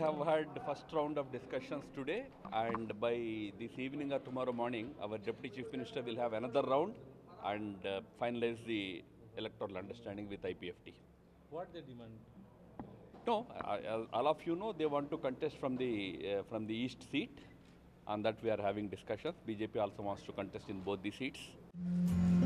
have had first round of discussions today, and by this evening or tomorrow morning, our Deputy Chief Minister will have another round and finalize the electoral understanding with IPFT. What they demand? No, all of you know they want to contest from the east seat. On that we are having discussions. BJP also wants to contest in both the seats.